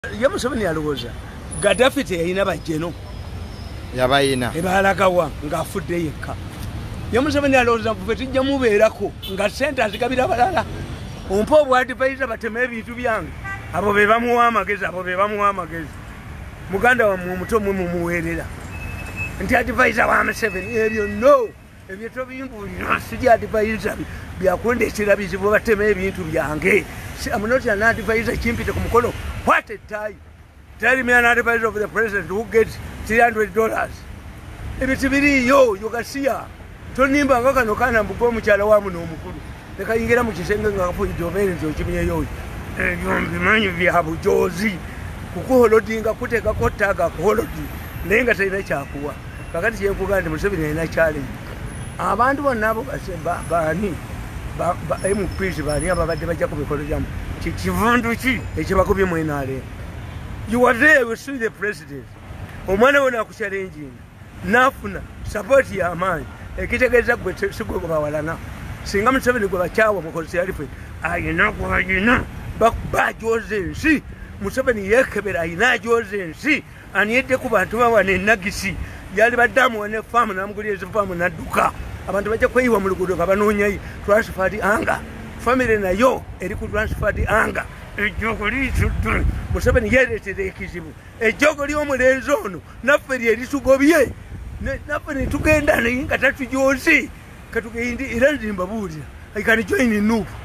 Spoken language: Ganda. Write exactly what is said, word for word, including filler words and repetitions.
Ya Museveni alowooza Gaddafi teyalina bajjeno yabayina ebalagawa ng'afudde yekka. Ya Museveni alowooza ffe tujja mubeerako nga ssente azigabira balala. Ompa obwadivayisa bateme ebintu byange. Abo be bamuwa amagezi, abo be bamuwa amagezi. Muganda wammwe omuto mwe mumuweerera. Nti adivayisa wa Museveni ebyo no. Ebyo tobimbulira siri adivayisa byakundeetera bizibu bateme ebintu byange. I'm not an advisor, chimpite kumukono. What a tie. Tell me an advisor of the president who gets three hundred dollars. If it's very yo, you can see her. Tonimba ngaka no kana mbugo muchala wa muno mukuru. Leka ingira mu kisenga ngafo idobere nzo chimye yo. Eh yombi manyu bya bujozi. Kukuholodinga kuteka kotaga kuholodi. Lenga tayina kyakuwa. Kakati kye kuganda Museveni ina challenge. Abantu bonnabo basemba bani. Ba ba M Ps bani ababadde bajja ku mikolo jamu kivundu ki ekibakubye mwenale. You were there, you see the president. Omwana wona ku challenge nafuna support ya amani ekitegeeza gwe sigwe bawalana singa Museveni gwe bakyawa mukozi alife ayina kwayina bajoze nsi Museveni yekebera ayina joze nsi aniyedde ku bantu bawane nagisi yali baddamu wane farm namuguliriza farm nadduka abantu bajja kweyiwa mu luguudo nga banoonyayi transferred anga family nayo eri ku transferred anga ejjogo liisudde Museveni yeereetera ekizibu ejjogo ly'omulenzi ono naffe lyeritugobye naffe ne tugenda naye nga tatujozi katugende era nzimbabuulira I can join in noob